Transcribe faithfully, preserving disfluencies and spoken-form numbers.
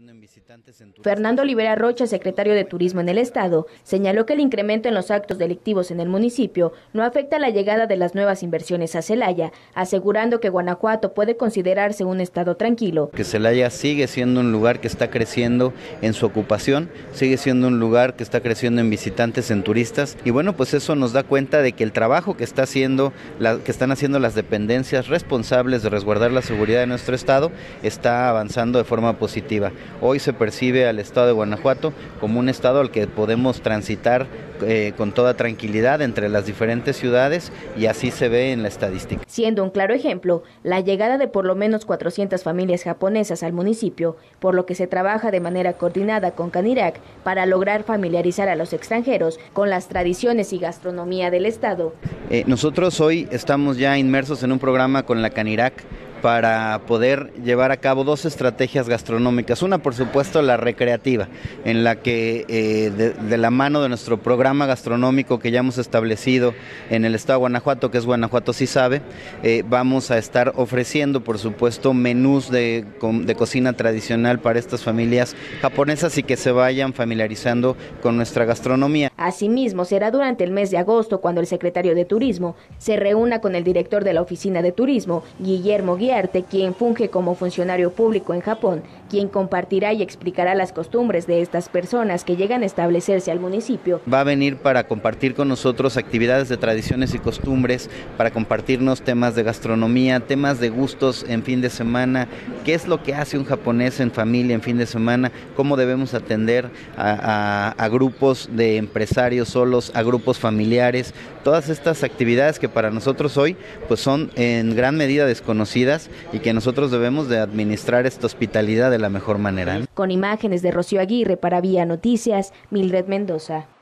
creciendo en visitantes en turistas. Fernando Olivera Rocha, secretario de Turismo en el Estado, señaló que el incremento en los actos delictivos en el municipio no afecta la llegada de las nuevas inversiones a Celaya, asegurando que Guanajuato puede considerarse un estado tranquilo. Que Celaya sigue siendo un lugar que está creciendo en su ocupación, sigue siendo un lugar que está creciendo en visitantes, en turistas, y bueno, pues eso nos da cuenta de que el trabajo que está haciendo, la, que están haciendo las dependencias responsables de resguardar la seguridad de nuestro estado está avanzando de forma positiva. Hoy se percibe al estado de Guanajuato como un estado al que podemos transitar eh, con toda tranquilidad entre las diferentes ciudades, y así se ve en la estadística. Siendo un claro ejemplo, la llegada de por lo menos cuatrocientas familias japonesas al municipio, por lo que se trabaja de manera coordinada con Canirac para lograr familiarizar a los extranjeros con las tradiciones y gastronomía del estado. Eh, nosotros hoy estamos ya inmersos en un programa con la Canirac para poder llevar a cabo dos estrategias gastronómicas. Una, por supuesto, la recreativa, en la que eh, de, de la mano de nuestro programa gastronómico que ya hemos establecido en el estado de Guanajuato, que es Guanajuato Sí Sabe, eh, vamos a estar ofreciendo, por supuesto, menús de, de cocina tradicional para estas familias japonesas y que se vayan familiarizando con nuestra gastronomía. Asimismo, será durante el mes de agosto cuando el secretario de Turismo se reúna con el director de la Oficina de Turismo, Guillermo Guillermo Arte, quien funge como funcionario público en Japón, quien compartirá y explicará las costumbres de estas personas que llegan a establecerse al municipio. Va a venir para compartir con nosotros actividades de tradiciones y costumbres, para compartirnos temas de gastronomía, temas de gustos en fin de semana, qué es lo que hace un japonés en familia en fin de semana, cómo debemos atender a, a, a grupos de empresarios solos, a grupos familiares, todas estas actividades que para nosotros hoy pues son en gran medida desconocidas y que nosotros debemos de administrar esta hospitalidad de la mejor manera. Con imágenes de Rocío Aguirre para Vía Noticias, Mildred Mendoza.